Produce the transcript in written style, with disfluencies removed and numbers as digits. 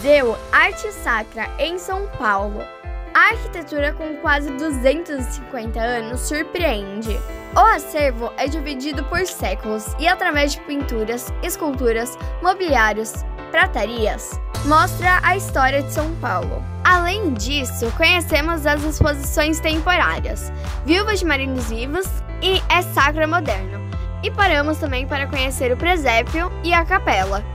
Museu Arte Sacra, em São Paulo. A arquitetura com quase 250 anos surpreende. O acervo é dividido por séculos e, através de pinturas, esculturas, mobiliários, pratarias, mostra a história de São Paulo. Além disso, conhecemos as exposições temporárias, Viúvas de Marinos Vivos e É Sacra Moderno. E paramos também para conhecer o presépio e a capela.